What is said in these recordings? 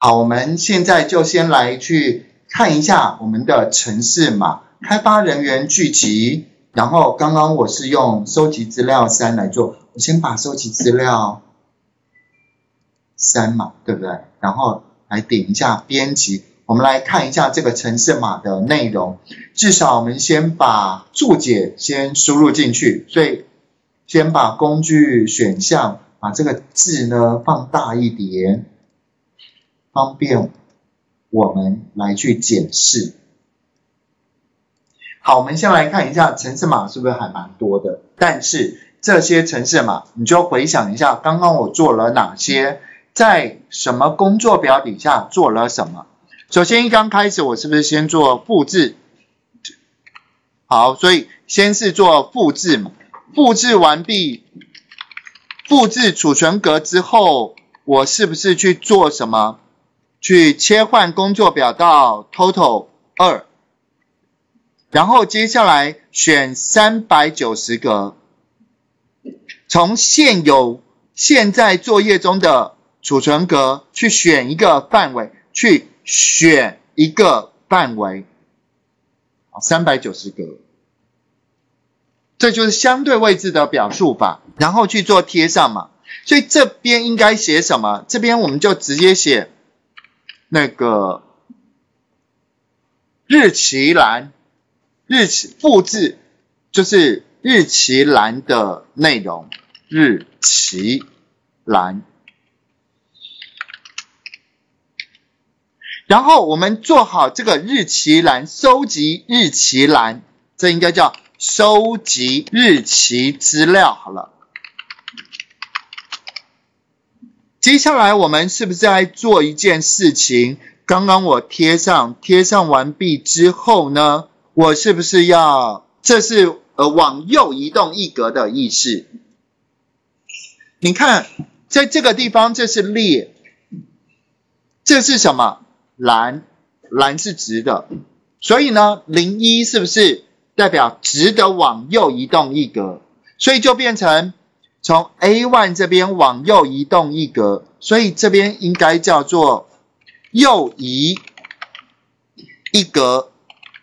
好，我们现在就先来去看一下我们的程式码，开发人员聚集，然后刚刚我是用收集资料3来做，我先把收集资料3嘛，对不对？然后来点一下编辑，我们来看一下这个程式码的内容，至少我们先把注解先输入进去，所以先把工具选项把这个字呢放大一点，方便我们来去检视。好，我们先来看一下程式码是不是还蛮多的，但是这些程式码你就回想一下刚刚我做了哪些，在什么工作表底下做了什么。首先一刚开始我是不是先做复制？好，所以先是做复制嘛，复制完毕，复制储存格之后，我是不是去做什么？去切换工作表到 Total 2，然后接下来选390格，从现在作业中的储存格去选一个范围，去选一个范围，390格，这就是相对位置的表述法，然后去做贴上嘛。所以这边应该写什么？这边我们就直接写那个日期栏，复制就是日期栏的内容，日期栏。然后我们做好这个日期栏，收集日期栏，这应该叫收集日期资料好了。接下来我们是不是在做一件事情？刚刚我贴上完毕之后呢，我是不是要，这是往右移动一格的意思。你看，在这个地方这是列，这是什么？栏是直的，所以呢01是不是代表直的往右移动一格？所以就变成从 A1 这边往右移动一格，所以这边应该叫做右移一格，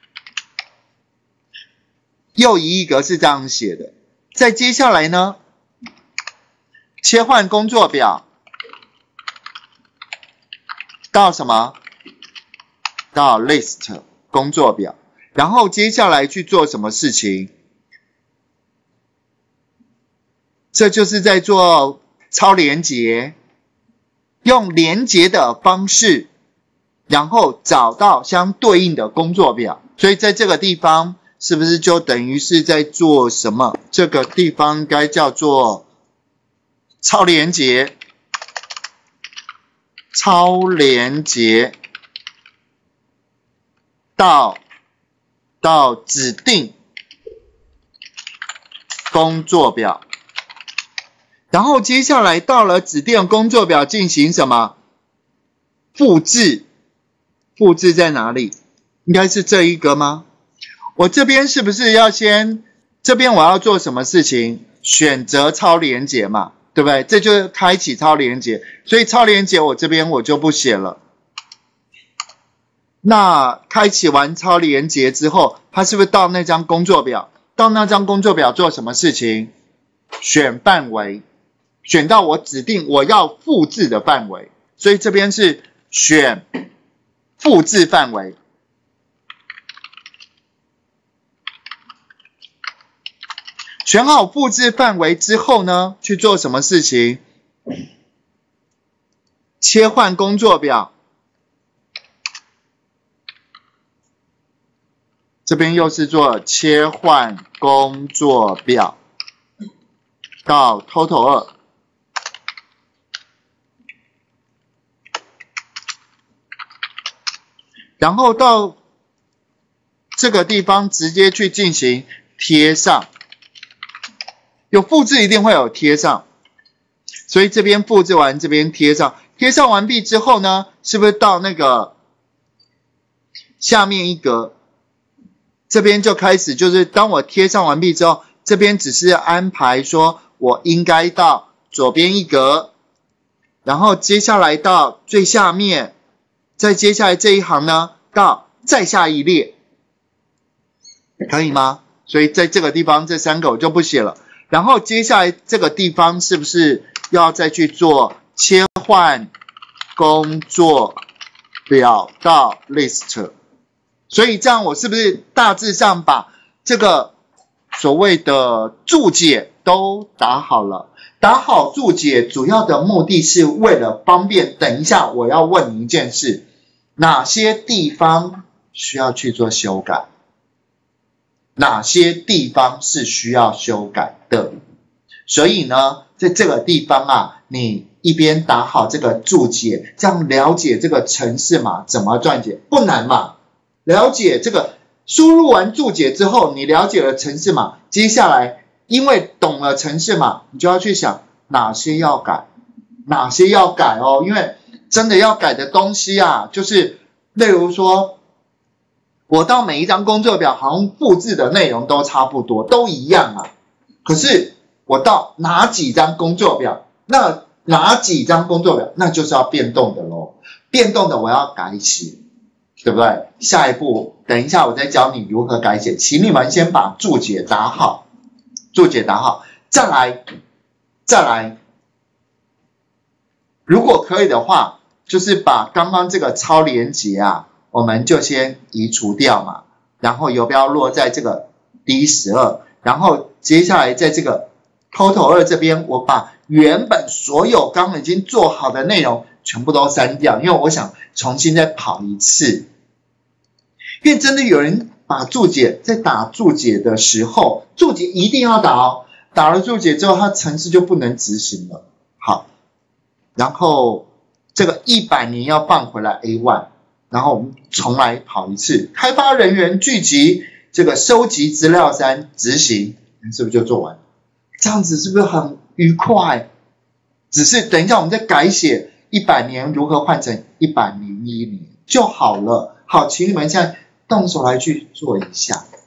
右移一格是这样写的。再接下来呢，切换工作表到什么？到 list 工作表，然后接下来去做什么事情？这就是在做超连结，用连结的方式，然后找到相对应的工作表。所以在这个地方是不是就等于是在做什么？这个地方该叫做超连结，超连结到指定工作表，然后接下来到了指定工作表进行什么？复制。复制在哪里？应该是这一个吗？我这边是不是要先，这边我要做什么事情？选择超连结嘛，对不对？这就是开启超连结，所以超连结我这边我就不写了。那开启完超连结之后，它是不是到那张工作表？到那张工作表做什么事情？选范围，选到我指定我要复制的范围，所以这边是选复制范围。选好复制范围之后呢，去做什么事情？切换工作表。这边又是做切换工作表到 Total 2，然后到这个地方直接去进行贴上，有复制一定会有贴上，所以这边复制完这边贴上，贴上完毕之后呢，是不是到那个下面一格？这边就开始，就是当我贴上完毕之后，这边只是安排说我应该到左边一格，然后接下来到最下面， 再接下来这一行呢，到再下一列，可以吗？所以在这个地方这3个我就不写了。然后接下来这个地方是不是要再去做切换工作表到 list？ 所以这样我是不是大致上把这个所谓的注解都打好了？打好注解主要的目的是为了方便等一下我要问你一件事，哪些地方需要去做修改？哪些地方是需要修改的？所以呢，在这个地方啊，你一边打好这个注解，这样了解这个程式码怎么撰写，不难嘛。了解这个，输入完注解之后，你了解了程式码，接下来因为懂了程式码，你就要去想哪些要改，哪些要改哦。因为真的要改的东西啊，就是例如说，我到每一张工作表好像复制的内容都差不多，都一样啊。可是我到哪几张工作表，那哪几张工作表，那就是要变动的咯。变动的我要改写，对不对？下一步，等一下我再教你如何改写，请你们先把注解打好，注解打好，再来，如果可以的话，就是把刚刚这个超连结啊，我们就先移除掉嘛，然后游标落在这个 D12， 然后接下来在这个 Total 2这边，我把原本所有刚刚已经做好的内容全部都删掉，因为我想重新再跑一次。因为真的有人把注解在打注解的时候，注解一定要打哦，打了注解之后，它程式就不能执行了。好，然后这个100年要放回来 A1， 然后我们重来跑一次，开发人员聚集，这个收集资料3执行，是不是就做完？这样子是不是很愉快？只是等一下我们再改写100年如何换成101年就好了。好，请你们现在动手来去做一下。